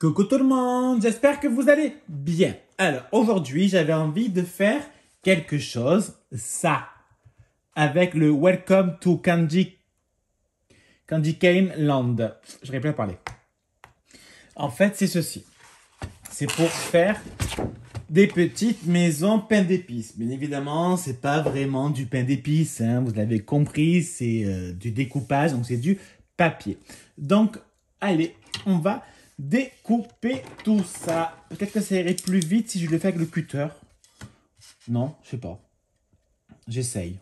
Coucou tout le monde, j'espère que vous allez bien. Alors aujourd'hui, j'avais envie de faire quelque chose, ça, avec le Welcome to Candy Cane Land. Je plus à parler. En fait, c'est ceci. C'est pour faire des petites maisons pain d'épices. Bien évidemment, c'est pas vraiment du pain d'épices, hein, vous l'avez compris, c'est du découpage, donc c'est du papier. Donc, allez, on va découper tout ça. Peut-être que ça irait plus vite si je le fais avec le cutter. Non, je sais pas. J'essaye.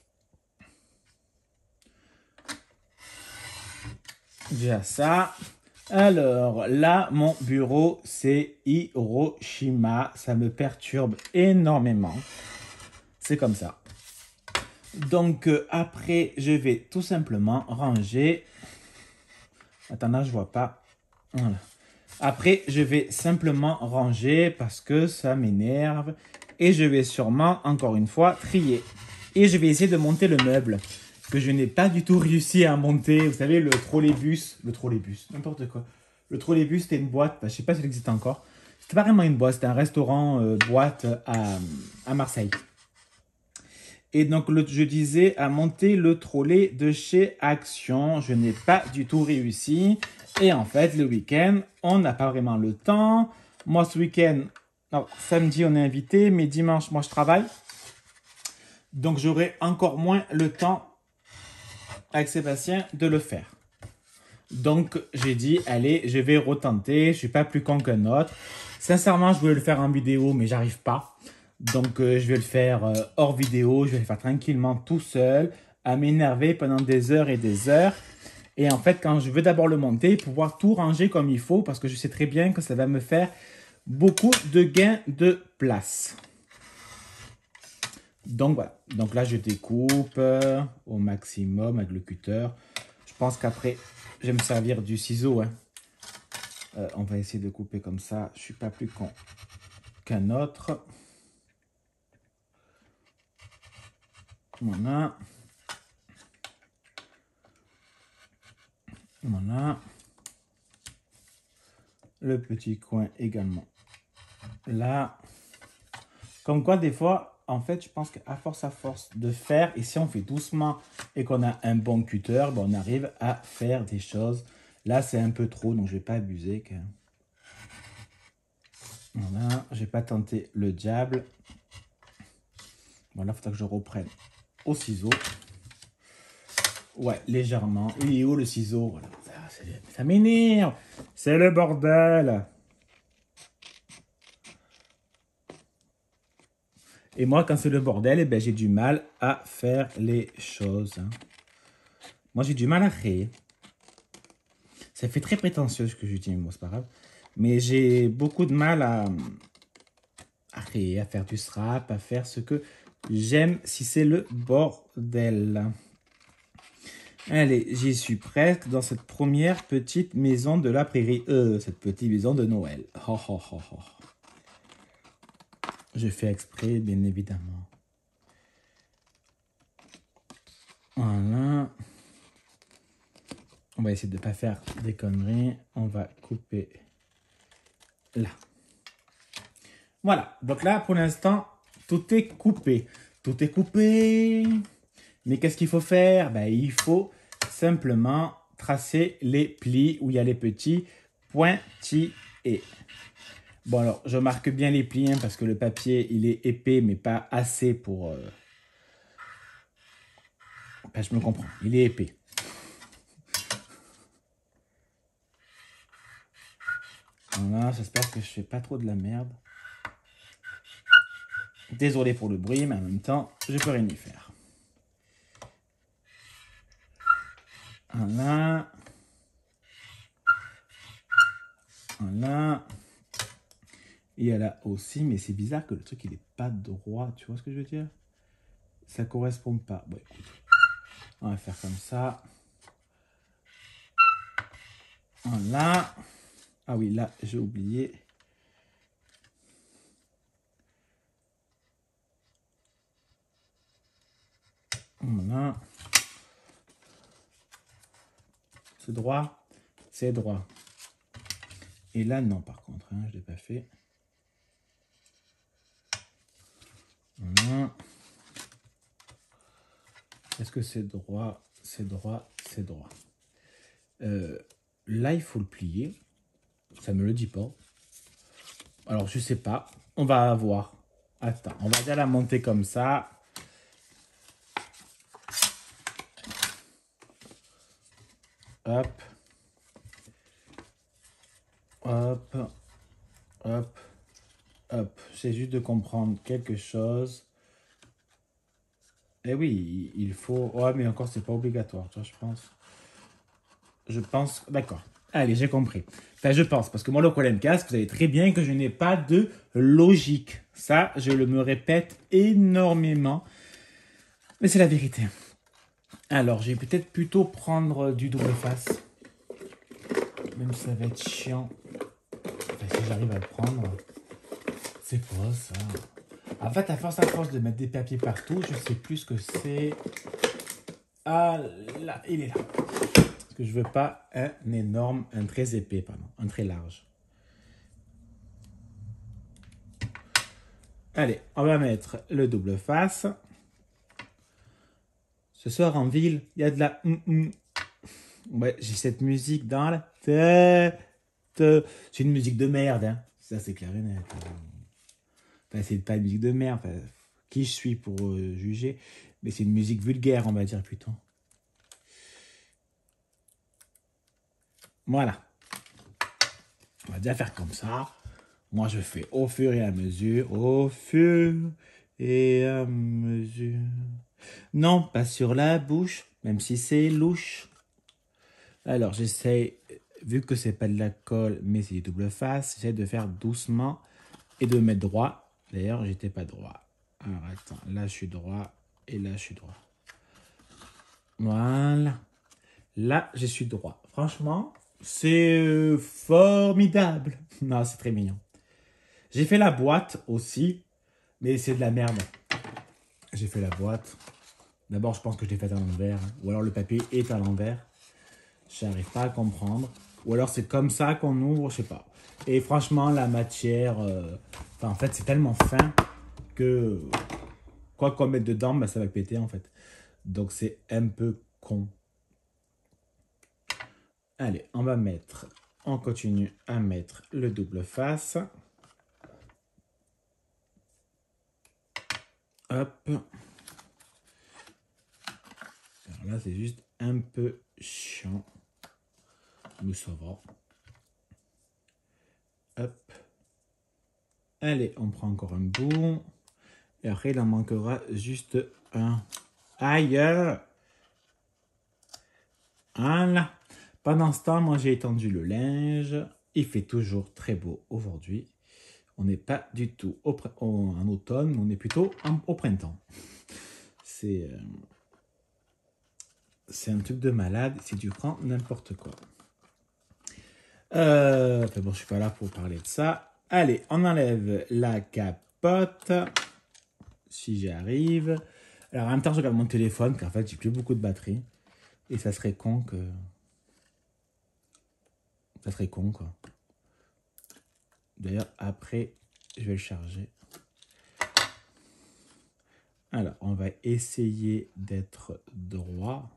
Déjà ça. Alors, là, mon bureau, c'est Hiroshima. Ça me perturbe énormément. C'est comme ça. Donc, après, je vais tout simplement ranger. Attends, là, je vois pas. Voilà. Après, je vais simplement ranger parce que ça m'énerve. Et je vais sûrement, encore une fois, trier. Et je vais essayer de monter le meuble que je n'ai pas du tout réussi à monter. Vous savez, le trolleybus, n'importe quoi. Le trolleybus, c'était une boîte, je ne sais pas si elle existe encore. C'était pas vraiment une boîte, c'était un restaurant boîte à Marseille. Et donc, je disais à monter le trolley de chez Action. Je n'ai pas du tout réussi. Et en fait, le week-end, on n'a pas vraiment le temps. Moi, ce week-end, samedi, on est invité, mais dimanche, moi, je travaille. Donc, j'aurai encore moins le temps avec Sébastien de le faire. Donc, j'ai dit, allez, je vais retenter. Je suis pas plus con qu'un autre. Sincèrement, je voulais le faire en vidéo, mais j'arrive pas. Donc, je vais le faire hors vidéo. Je vais le faire tranquillement tout seul, à m'énerver pendant des heures et des heures. Et en fait, quand je veux d'abord le monter, pouvoir tout ranger comme il faut, parce que je sais très bien que ça va me faire beaucoup de gains de place. Donc, voilà. Donc là, je découpe au maximum avec le cutter. Je pense qu'après, je vais me servir du ciseau. Hein. On va essayer de couper comme ça. Je ne suis pas plus con qu'un autre. Voilà. Voilà. Le petit coin également. Là. Comme quoi, des fois, en fait, je pense qu'à force de faire, et si on fait doucement et qu'on a un bon cutter, ben, on arrive à faire des choses. Là, c'est un peu trop, donc je ne vais pas abuser. Voilà, je n'ai pas tenté le diable. Voilà, il faudra que je reprenne au ciseau. Ouais, légèrement. Il est où le ciseau? Voilà. Ça m'énerve. C'est le bordel. Et moi, quand c'est le bordel, eh ben, j'ai du mal à faire les choses. Moi, j'ai du mal à créer. Ça fait très prétentieux ce que je dis, moi, c'est pas grave. Mais j'ai beaucoup de mal à créer, à faire du strap, à faire ce que j'aime si c'est le bordel. Allez, j'y suis presque dans cette première petite maison de la prairie. Cette petite maison de Noël. Oh, oh, oh, oh. Je fais exprès, bien évidemment. Voilà. On va essayer de ne pas faire des conneries. On va couper là. Voilà. Donc là, pour l'instant, tout est coupé. Tout est coupé. Mais qu'est-ce qu'il faut faire? Ben, il faut simplement tracer les plis où il y a les petits pointillés. Bon, alors, je marque bien les plis hein, parce que le papier, il est épais, mais pas assez pour... Ben, je me comprends. Il est épais. Voilà, j'espère que je fais pas trop de la merde. Désolé pour le bruit, mais en même temps, je peux rien y faire. Voilà. Voilà. Et là aussi, mais c'est bizarre que le truc, il n'est pas droit. Tu vois ce que je veux dire? Ça correspond pas. Bon, écoute. On va faire comme ça. Voilà. Ah oui, là, j'ai oublié. Voilà. C'est droit. C'est droit. Et là, non, par contre, hein, je ne l'ai pas fait. Voilà. Est-ce que c'est droit? C'est droit, c'est droit. Là, il faut le plier. Ça ne me le dit pas. Alors, je sais pas. On va voir. Attends, on va déjà la monter comme ça. Hop. Hop. Hop. Hop. C'est juste de comprendre quelque chose. Eh oui, il faut... Ouais, mais encore, c'est pas obligatoire, tu vois, je pense. Je pense... D'accord. Allez, j'ai compris. Enfin, je pense, parce que moi, le problème casque, vous savez très bien que je n'ai pas de logique. Ça, je le me répète énormément. Mais c'est la vérité. Alors, je vais peut-être plutôt prendre du double face. Même si ça va être chiant. Enfin, si j'arrive à le prendre. C'est quoi, ça? En fait, à force de mettre des papiers partout, je sais plus ce que c'est. Ah, là, il est là. Parce que je veux pas un très épais, pardon, un très large. Allez, on va mettre le double face. Ce soir en ville, il y a de la... Ouais, j'ai cette musique dans la tête. C'est une musique de merde, hein. Ça, c'est clair et net. Enfin, c'est pas une musique de merde. Enfin, qui je suis pour juger? Mais c'est une musique vulgaire, on va dire plutôt. Voilà. On va déjà faire comme ça. Moi, je fais au fur et à mesure. Au fur et à mesure. Non, pas sur la bouche, même si c'est louche. Alors, j'essaie, vu que c'est pas de la colle, mais c'est du double face, j'essaie de faire doucement et de mettre droit. D'ailleurs, j'étais pas droit. Alors, attends, là, je suis droit et là, je suis droit. Voilà. Là, je suis droit. Franchement, c'est formidable. Non, c'est très mignon. J'ai fait la boîte aussi, mais c'est de la merde. J'ai fait la boîte. D'abord, je pense que je l'ai faite à l'envers. Ou alors le papier est à l'envers. Je n'arrive pas à comprendre. Ou alors c'est comme ça qu'on ouvre, je sais pas. Et franchement, la matière... en fait, c'est tellement fin que... Quoi qu'on mette dedans, bah, ça va péter en fait. Donc c'est un peu con. Allez, on va mettre... On continue à mettre le double face. Hop. Alors là, c'est juste un peu chiant. Mais ça va. Hop. Allez, on prend encore un bout. Et après, il en manquera juste un. Aïe! Voilà. Pendant ce temps, moi, j'ai étendu le linge. Il fait toujours très beau aujourd'hui. On n'est pas du tout en automne, on est plutôt au printemps. C'est un truc de malade si tu prends n'importe quoi. Enfin bon, je suis pas là pour parler de ça. Allez, on enlève la capote. Si j'y arrive. Alors en même temps, je regarde mon téléphone, car en fait, j'ai plus beaucoup de batterie. Et ça serait con que... Ça serait con, quoi. D'ailleurs, après, je vais le charger. Alors, on va essayer d'être droit.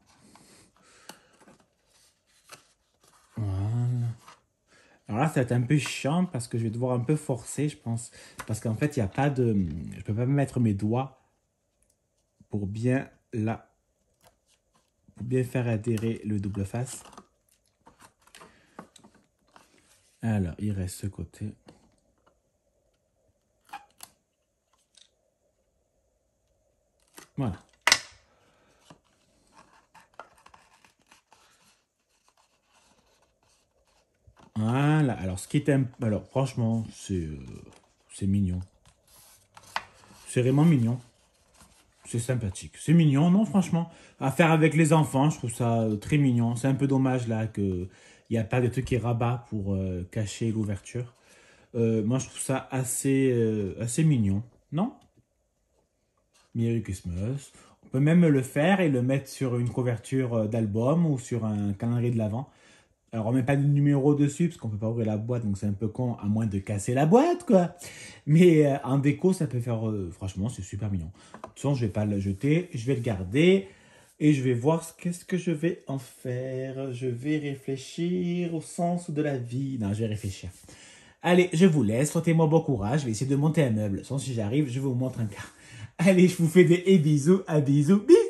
Voilà. Alors là, ça va être un peu chiant parce que je vais devoir un peu forcer, je pense. Parce qu'en fait, il n'y a pas de... Je peux pas mettre mes doigts pour bien là... Pour bien faire adhérer le double face. Alors, il reste ce côté. Voilà. Voilà. Alors, ce qui est... Alors, franchement, c'est mignon. C'est vraiment mignon. C'est sympathique. C'est mignon, non, franchement. À faire avec les enfants, je trouve ça très mignon. C'est un peu dommage, là, qu'il n'y a pas de truc qui rabat pour cacher l'ouverture. Moi, je trouve ça assez mignon. Non? Merry Christmas. On peut même le faire et le mettre sur une couverture d'album ou sur un calendrier de l'Avent. Alors, on met pas de numéro dessus, parce qu'on peut pas ouvrir la boîte, donc c'est un peu con, à moins de casser la boîte, quoi. Mais en déco, ça peut faire... franchement, c'est super mignon. De toute façon, je vais pas le jeter, je vais le garder. Et je vais voir qu'est-ce que je vais en faire. Je vais réfléchir au sens de la vie. Non, je vais réfléchir. Allez, je vous laisse. Souhaitez-moi bon courage. Je vais essayer de monter un meuble. Sans si j'arrive, je vous montre un cas. Allez, je vous fais des bisous. À bisous. Bisous.